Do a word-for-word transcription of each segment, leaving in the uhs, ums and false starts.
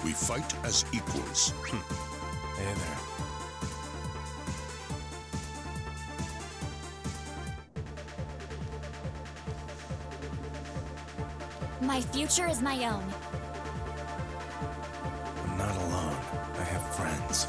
We fight as equals. Hey there. My future is my own. I'm not alone. I have friends.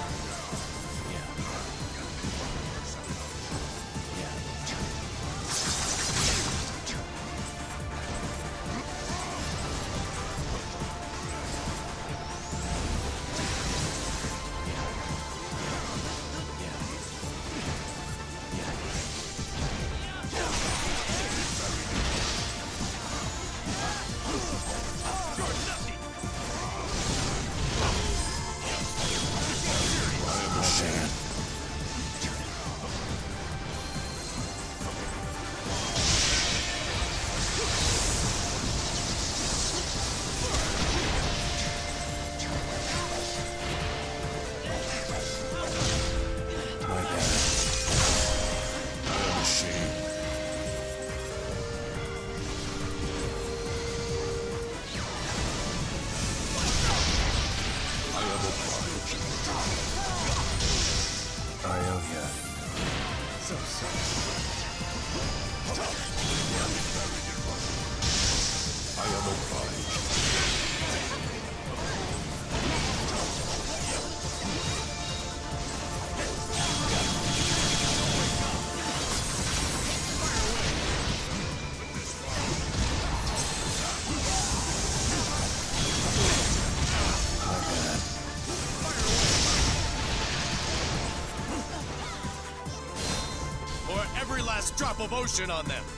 Drop of ocean on them.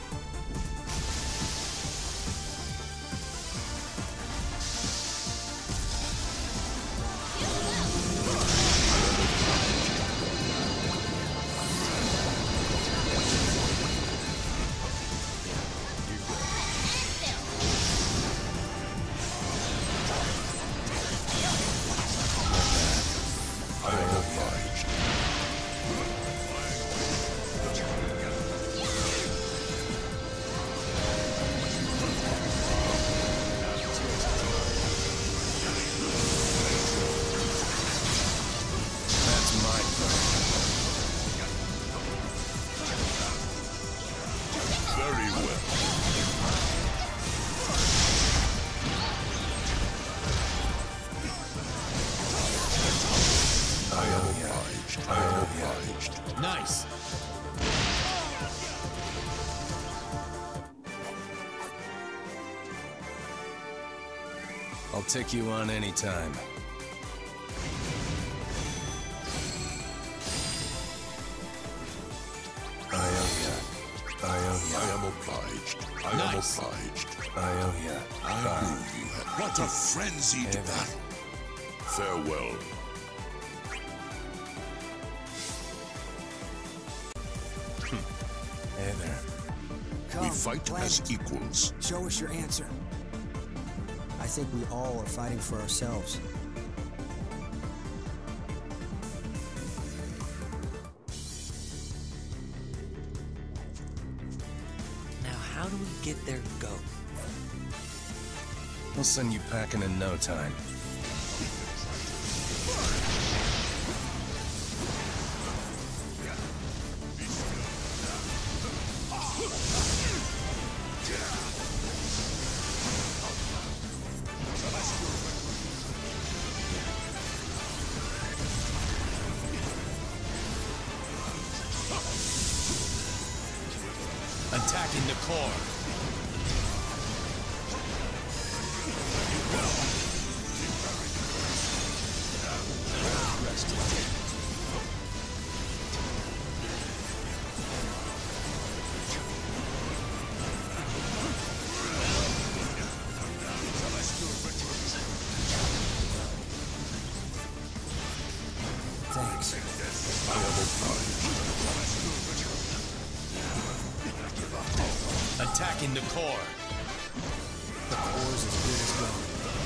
Nice. I'll take you on anytime. I owe ya. I owe ya. I am obliged. I Nice. am obliged. I owe ya. I Bye. knew you had. What a frenzied Hey there. battle. Farewell. Hey there. Come, We fight plan. as equals. Show us your answer. I think we all are fighting for ourselves. Now, how do we get their go? We'll send you packing in no time. Attacking the core. Thanks. I am obliged. Attacking the core. The core's as good as gold.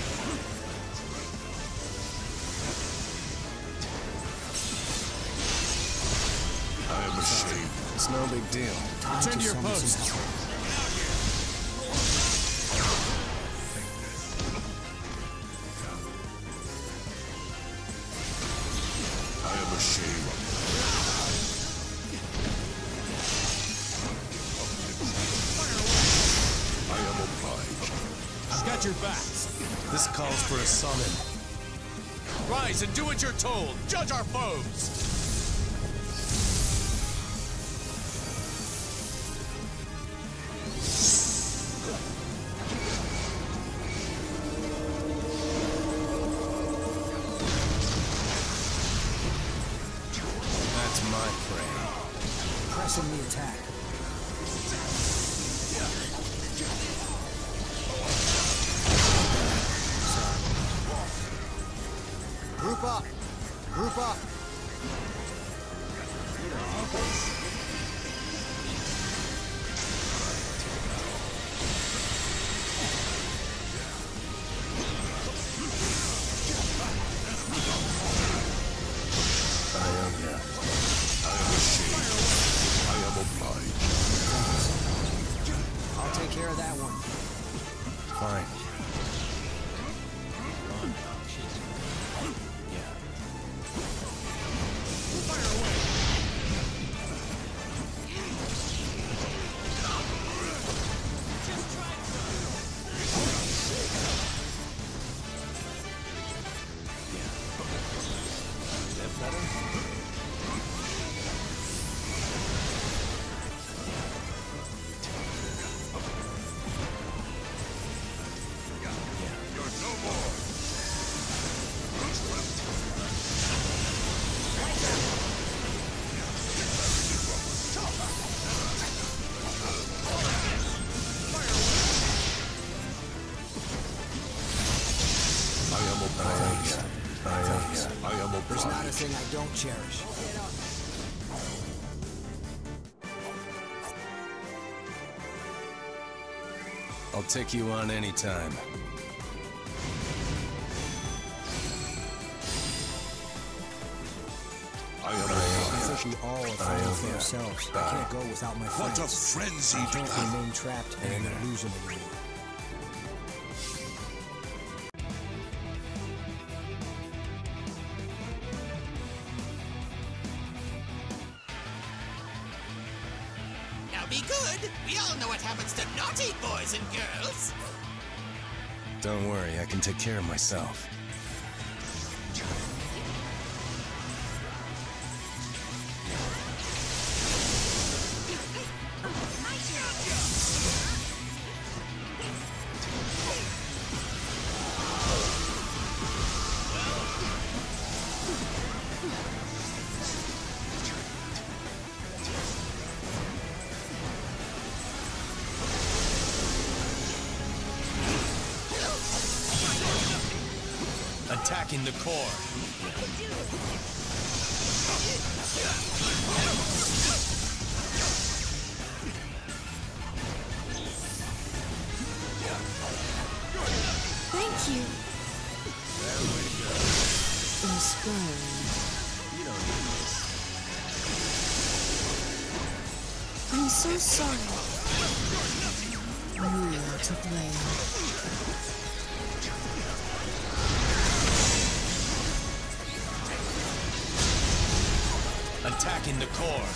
I am ashamed. It's no big deal. Time Return to to your summon post. some help. your backs. This calls for a summon. Rise and do what you're told. Judge our foes. That's my prey. Pressing the attack. Group up! Group up! I am ashamed. I am obliged. I'll take care of that one. Fine. There's not a thing I don't cherish. I'll take you on anytime. I am I obliged. think we all are fighting for ourselves. I can't go without my What a friends. frenzied I can't battle. remain trapped in an illusion anymore. Now be good. We all know what happens to naughty boys and girls. Don't worry, I can take care of myself. Attacking the core. Thank you. Inspiring. I'm so sorry. You are to blame. Attacking the core.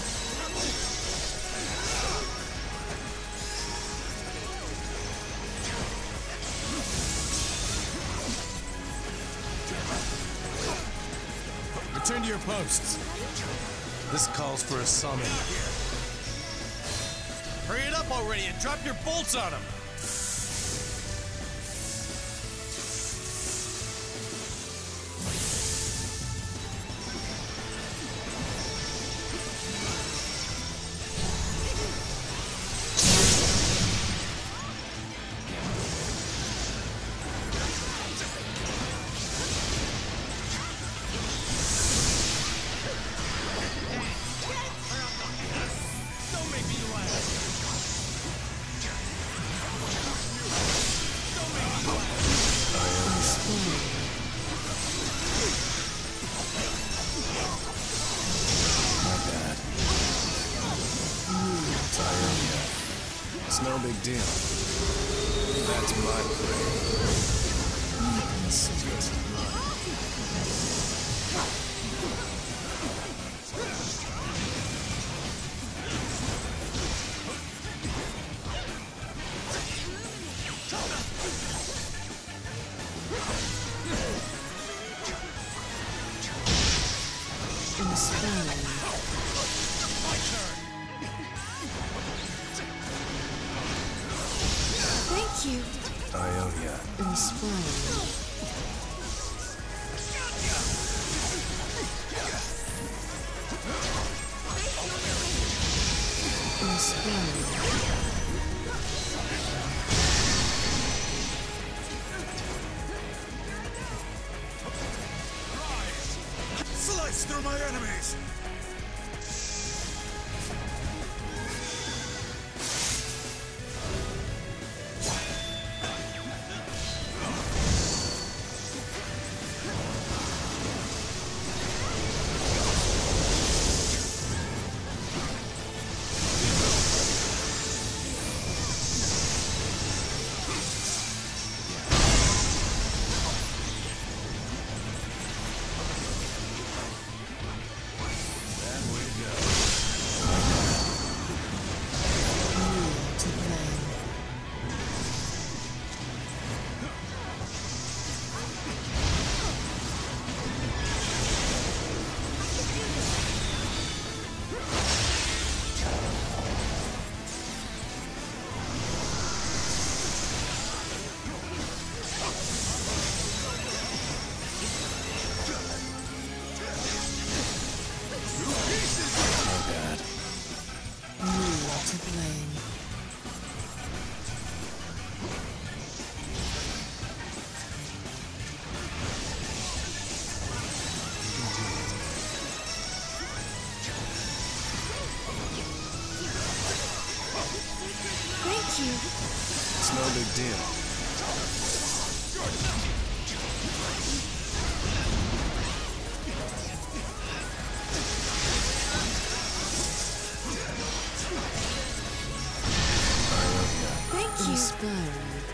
Return to your posts. This calls for a summon. Hurry it up already and drop your bolts on him. It's no big deal. That's my prey. Ionia. Inspiring. Inspiring. Slice through my enemies! It's no big deal. Thank you. Inspiring.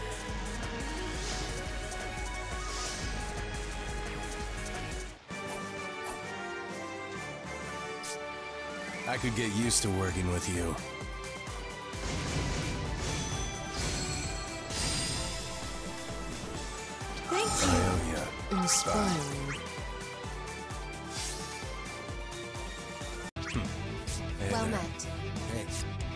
I could get used to working with you. Thank you. Inspiring. Hey Well there. met. Hey.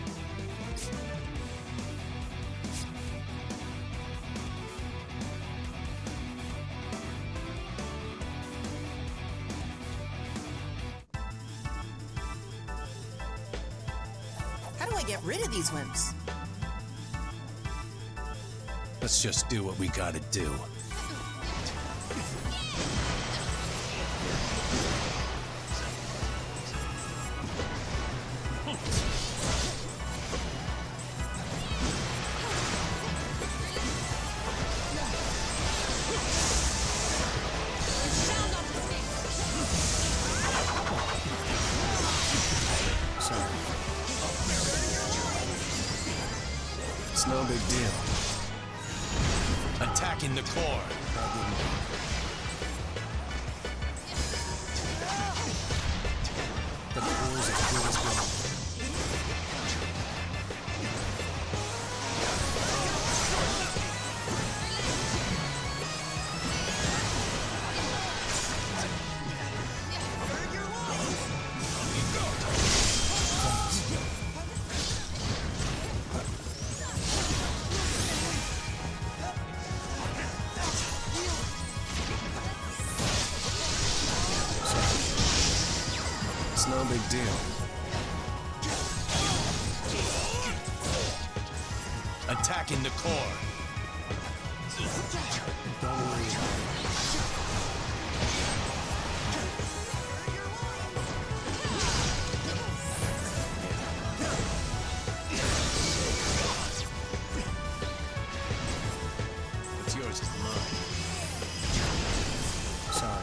How do I get rid of these wimps? Let's just do what we gotta do. Sorry. It's no big deal. Attacking the core. The core's as good as gold. It's no big deal. Attacking the core. Don't worry about it. What's yours is mine. Sorry.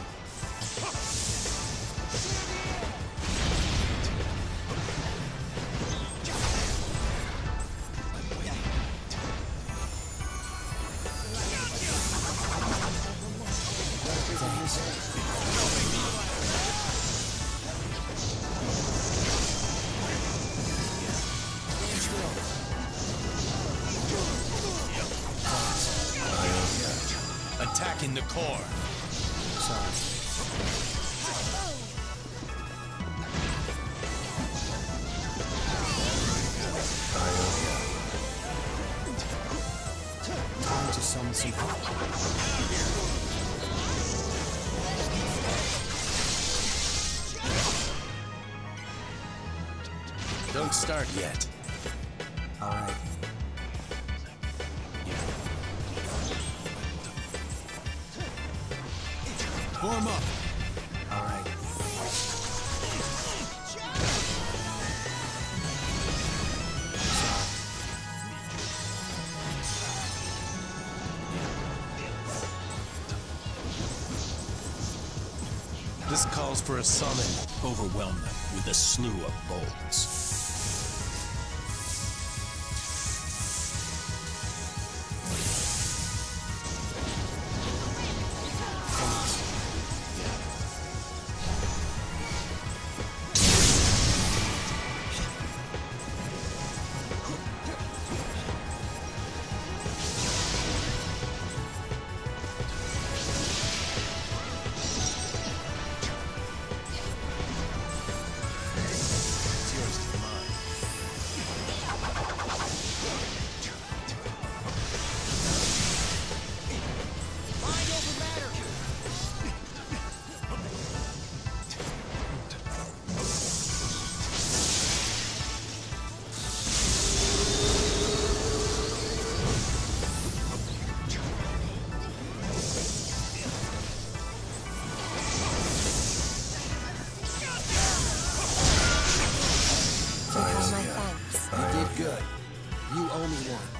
Attacking the core. Sorry. Time to to summon some help. Don't start yet. All right. Form up. All right. This calls for a summon. Overwhelm them with a slew of bolts. Good. You owe me one.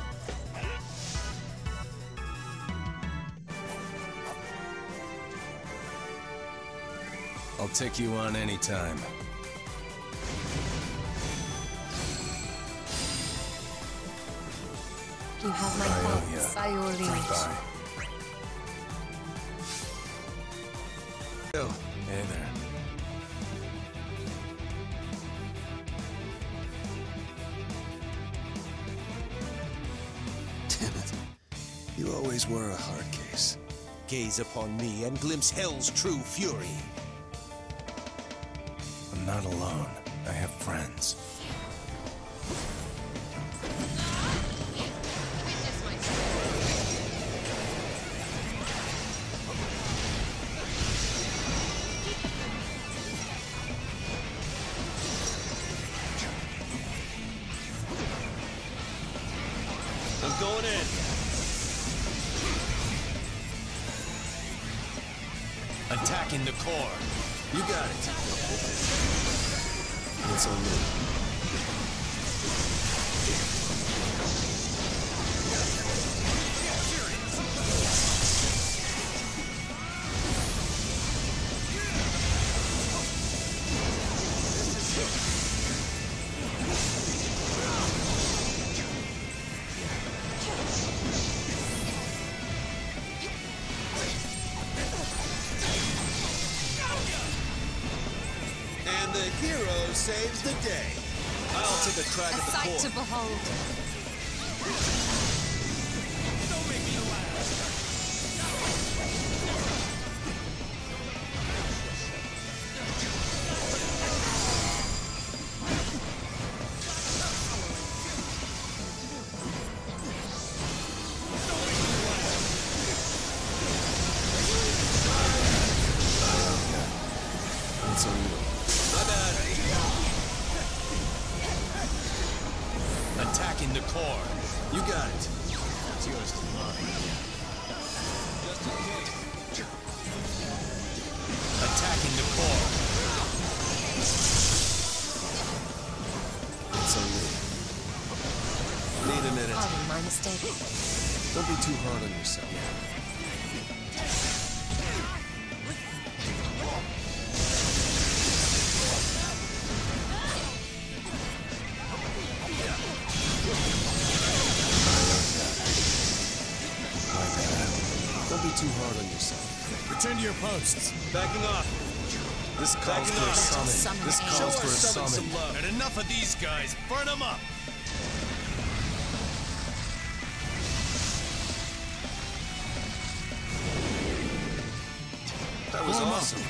I'll take you on anytime. You have my thanks. By your liege. Bye. Oh, hey there. You always were a hard case. Gaze upon me and glimpse hell's true fury. I'm not alone. I have friends. I'm going in. Attacking the core. You got it. It's on me. And the hero saves the day. I'll take a crack A at the sight core. to behold. Don't make me laugh. It's on you. My bad. Attacking the core. You got it. It's yours to mine. Just in case. Attacking the core. It's on me. Need a minute. Pardon my mistake. Don't be too hard on yourself. Don't be too hard on yourself. Return to your posts. Backing off. This calls Backing for a off. summon. Summon This A. calls Show for a our summon summon. some love. And enough of these guys. Burn them up. That was Form up. awesome.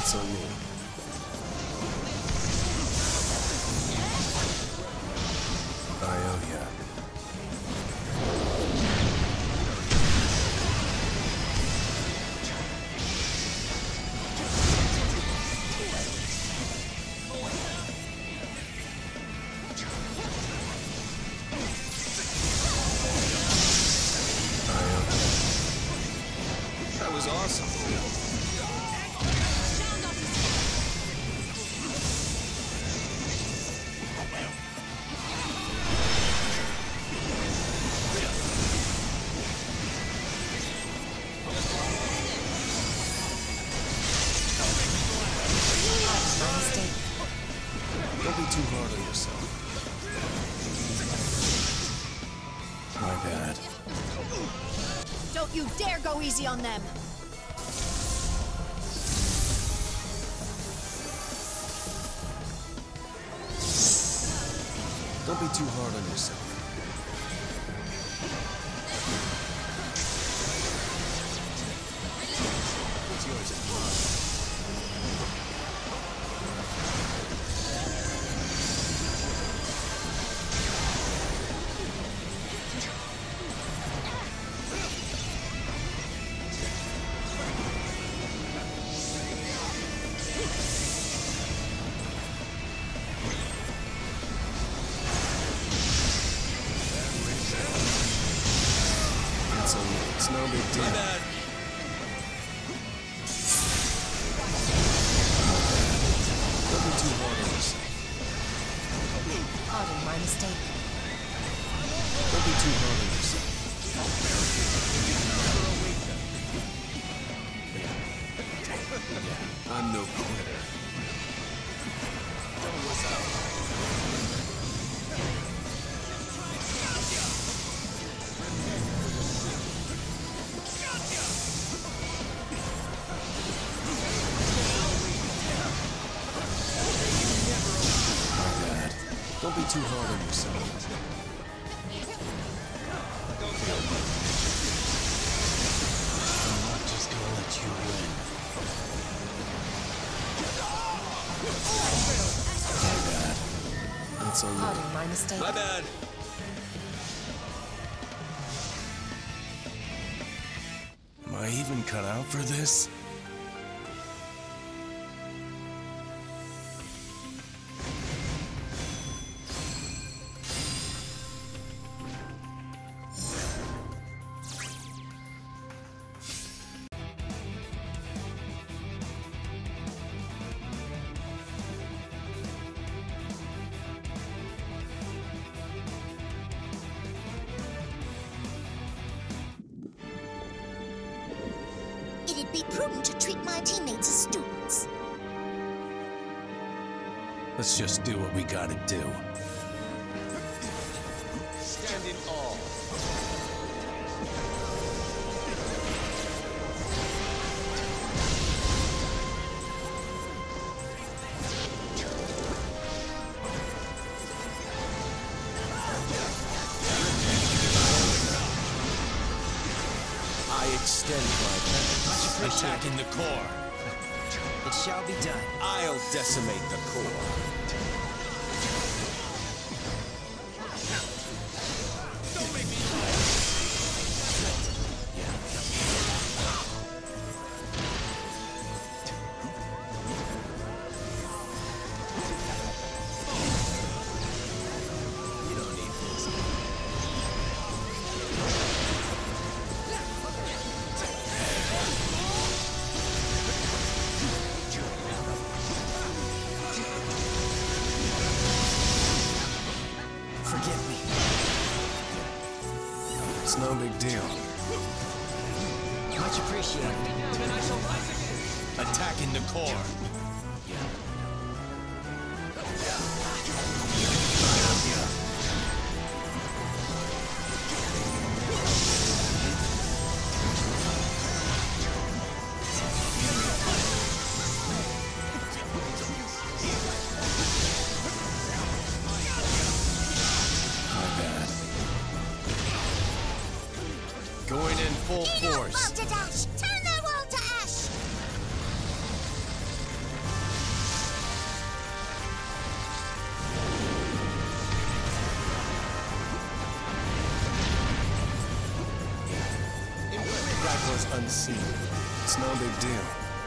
That's on me. I owe ya. That was awesome. Don't be too hard on yourself. My bad. Don't you dare go easy on them! Don't be too hard on yourself. What's yours is mine. It's no big deal. My bad. Don't be too hard on yourself. Pardon my mistake. Don't be too hard on yourself. I'm no quitter. Don't be too hard on yourself. I'm not just gonna let you win. My bad. That's on you. Pardon my mistake. My bad. Am I even cut out for this? It'd be prudent to treat my teammates as students. Let's just do what we gotta do. Stand in awe. I extend my hand. Attacking the core. It shall be done. I'll decimate the core. Don't make me You don't need this. Forgive me. It's no big deal. Much appreciated. attacking the core. Going in full force. Dash! Turn their world to ash! the scene. It's no big deal.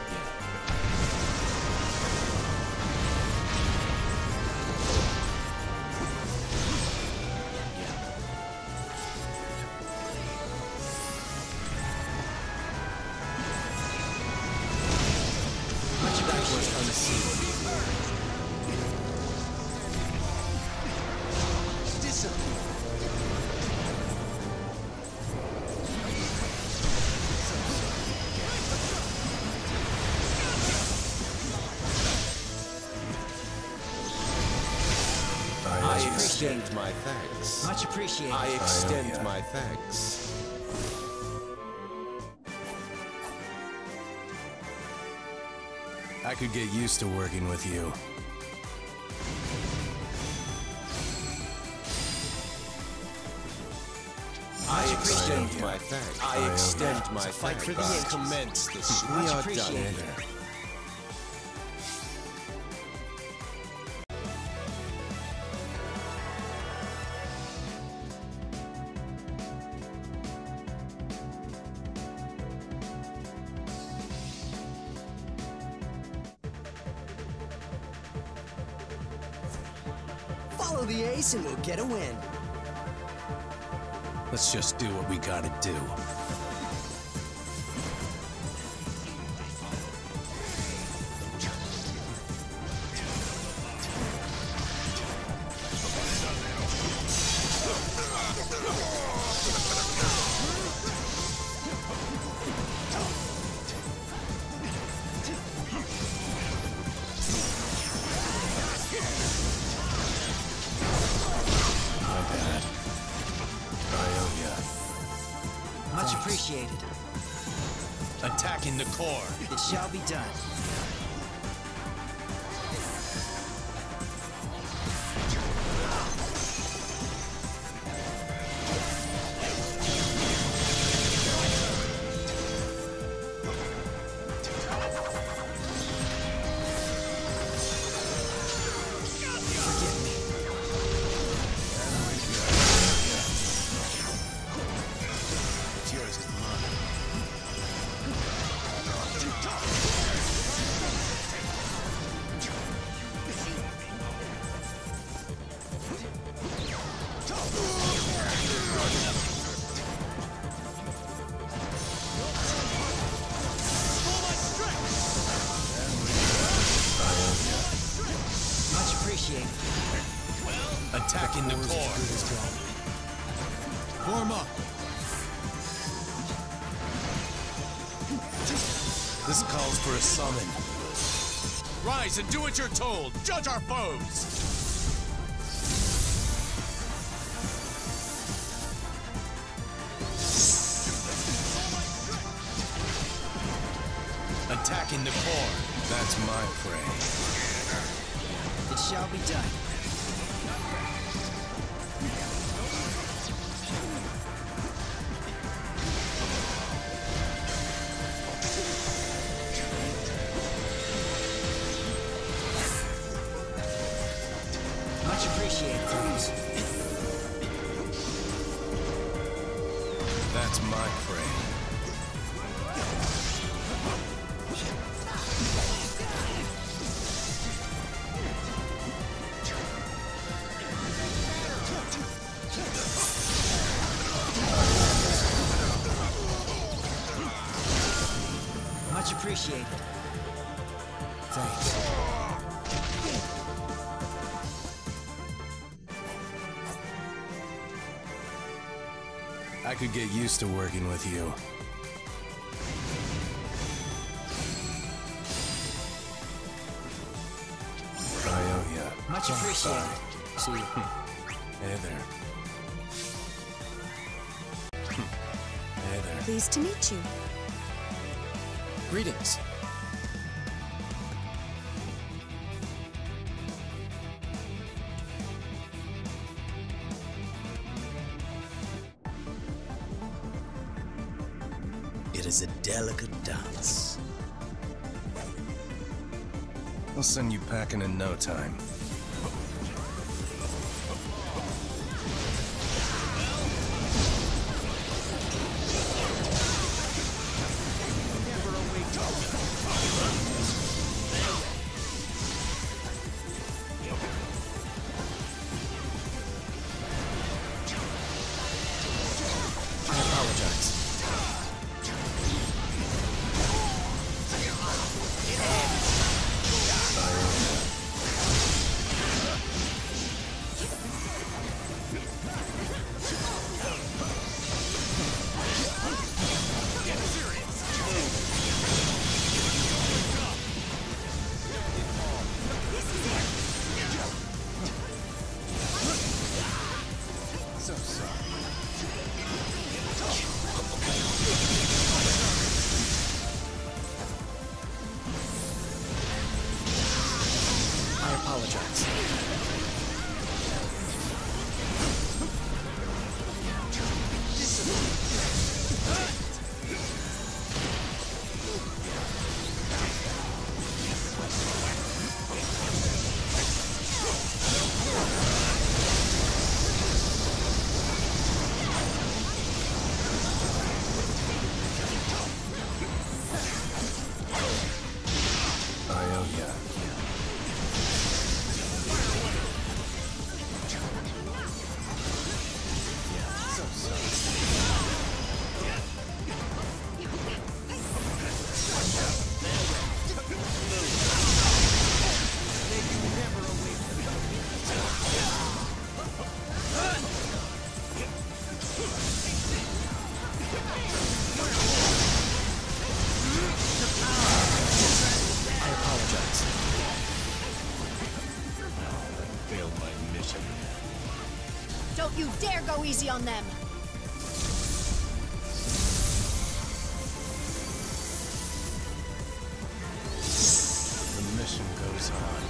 I extend my thanks. Much appreciated. I extend my thanks. I could get used to working with you. I extend my thanks. I extend my Fight thanks. for the ages. Commence this. Much We are appreciated. done. Follow the ace and we'll get a win. Let's just do what we gotta do. Much appreciated. Attacking the core. It shall be done. Attacking the core. Form up. This calls for a summon. Rise and do what you're told. Judge our foes. Attacking the core. That's my prey. It shall be done. Much appreciated, friends. That's my prey. Much appreciated. Thanks. I could get used to working with you. I owe ya. Much appreciated. See you. Hey there. Hey there. Pleased to meet you. Greetings. It is a delicate dance. I'll send you packing in no time. you dare go easy on them! The mission goes on.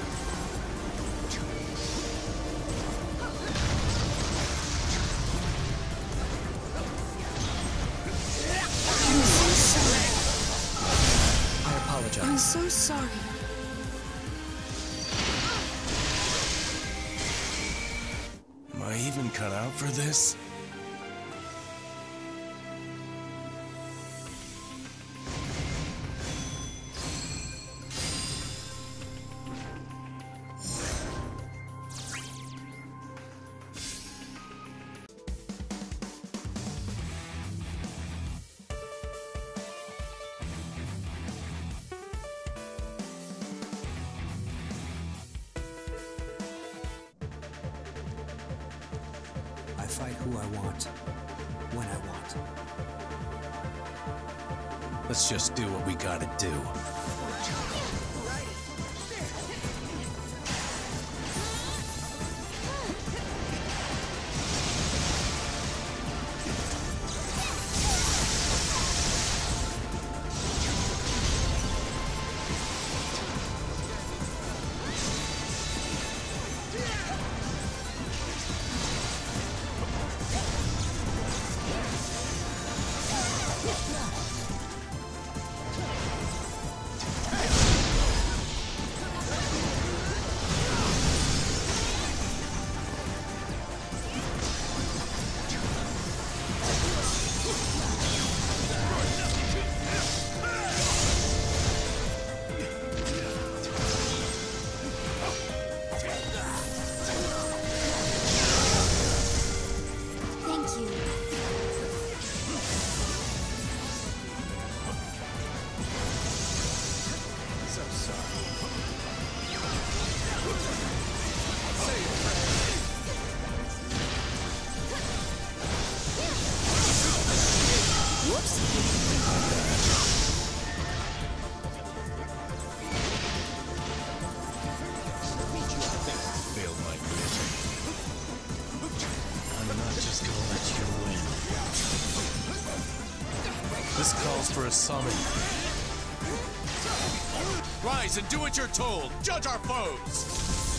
I apologize. I'm so sorry. Am I even cut out for this? I fight who I want, when I want. Let's just do what we gotta do. This calls for a summon. Rise and do what you're told. Judge our foes.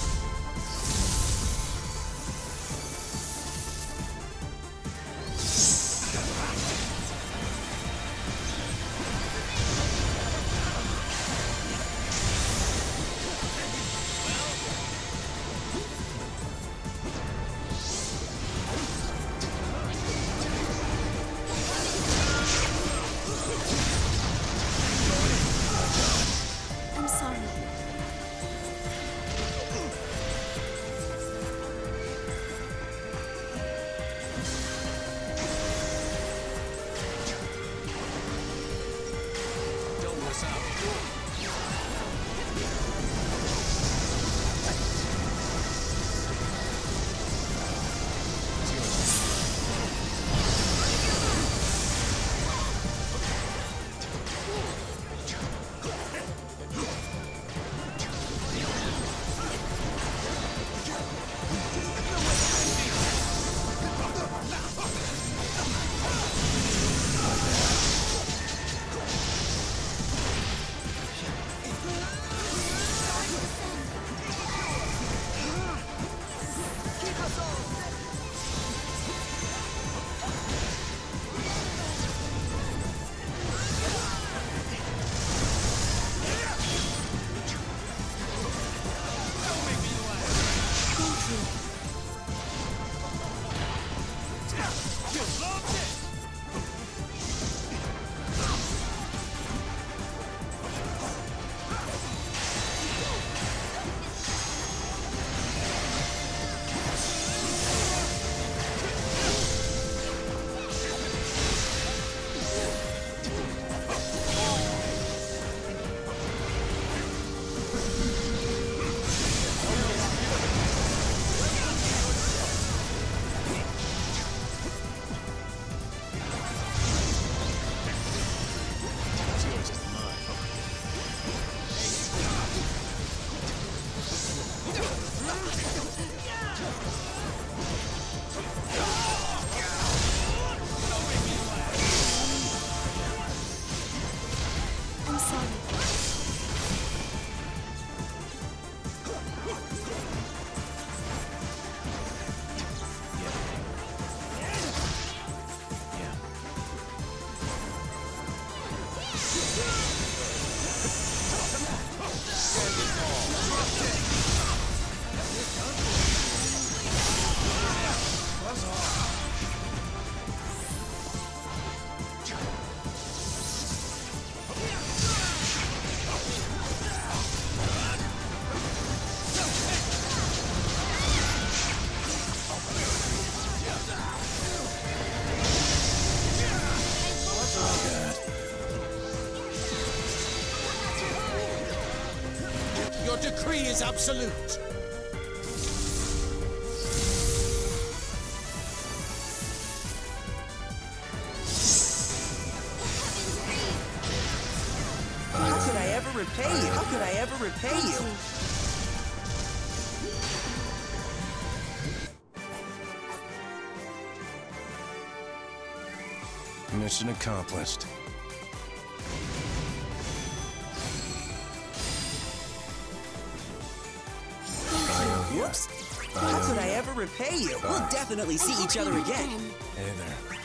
I'm sorry. Don't miss out. Your decree is absolute. How could I ever repay you? How could I ever repay you? Mission accomplished. Whoops. How could I ever repay you? We'll definitely see each other again. Hey there.